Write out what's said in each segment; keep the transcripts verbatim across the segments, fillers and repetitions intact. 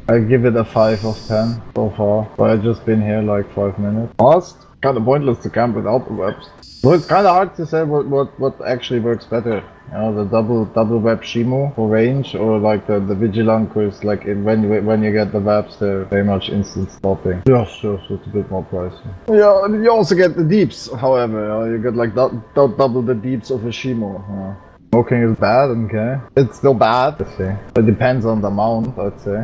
I give it a five of ten so far, but I've just been here like five minutes. Lost? Kinda pointless to camp without the webs. So it's kinda hard to say what, what, what actually works better. You know, the double double web Shimo for range, or like the, the Vigilantes, like in, when, you, when you get the webs, they're very much instant stopping. Yeah, sure, so it's a bit more pricey. Yeah, and you also get the deeps, however, uh, you get like do, do, double the deeps of a Shimo. Yeah. Smoking is bad, okay. It's still bad, I'd say. It depends on the amount, I'd say.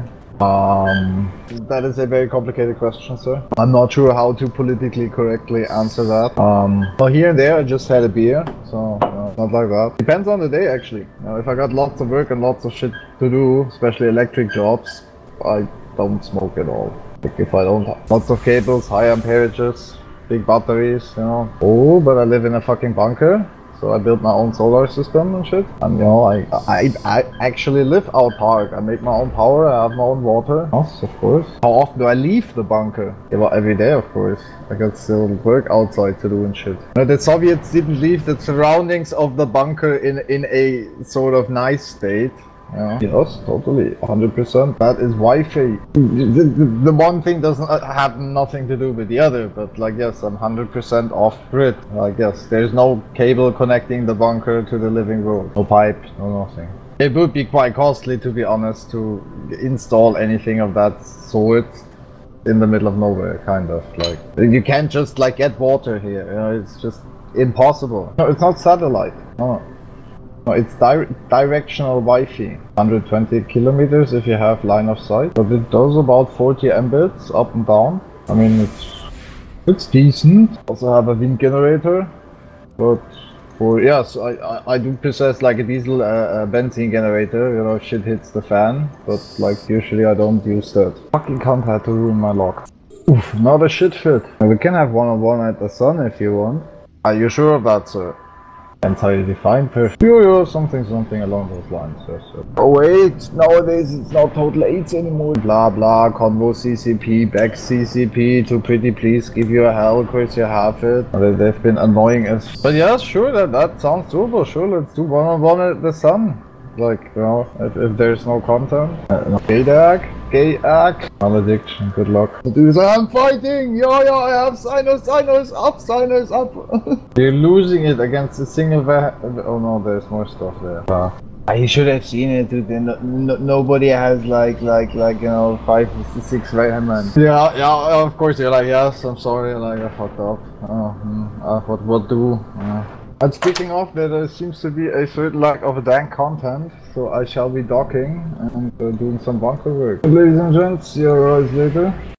Um, that is a very complicated question, sir. I'm not sure how to politically correctly answer that. Um, well, here and there I just had a beer, so uh, not like that. Depends on the day, actually. You know, if I got lots of work and lots of shit to do, especially electric jobs, I don't smoke at all. Like if I don't have lots of cables, high amperages, big batteries, you know. Oh, but I live in a fucking bunker. So I built my own solar system and shit. And you know, I, I I actually live autark. I make my own power, I have my own water. Yes, of course. How often do I leave the bunker? Yeah, well, every day, of course. I got still work outside to do and shit. You know, the Soviets didn't leave the surroundings of the bunker in, in a sort of nice state. Yeah. Yes, totally, one hundred percent. That is Wi-Fi. The, the, the one thing doesn't have nothing to do with the other, but like yes, I'm one hundred percent off-grid. I guess there's no cable connecting the bunker to the living room. No pipe, no nothing. It would be quite costly, to be honest, to install anything of that sort in the middle of nowhere, kind of. Like, you can't just like get water here, you know, it's just impossible. No, it's not satellite. No. No, it's di directional Wi-Fi. one hundred twenty kilometers if you have line of sight, but it does about forty Mbits up and down. I mean, it's it's decent. Also have a wind generator, but for yes, I I, I do possess like a diesel uh, uh, benzene generator. You know, shit hits the fan, but like usually I don't use that. Fucking cunt had to ruin my lock. Oof, not a shit fit. We can have one on one at the sun if you want. Are you sure of that, sir? Entirely fine, perfect. Yo, yo, something, something along those lines. Yes, yes. Oh wait, nowadays it's not total eights anymore. Blah blah, convo C C P, back C C P, too pretty please give you a hell, Chris, you have it. They've been annoying as. But yeah, sure, that, that sounds doable, sure, let's do one on one at the sun. Like, you know, if, if there's no content. Uh, gay dag, gay act. Malediction, good luck. Dude, I'm fighting! Yo, yo, I have sinus, sinus up, sinus up! You're losing it against a single va- Oh no, there's more stuff there. Uh, I should have seen it, dude. No, no, nobody has like, like, like, you know, five, six Rayman. Yeah, yeah, of course you're like, yes, I'm sorry, like, I fucked up. Oh, hmm, uh, what, what do? Uh. And speaking of, there seems to be a certain lack of dank content, so I shall be docking and uh, doing some bunker work. Ladies and gents, see you guys later.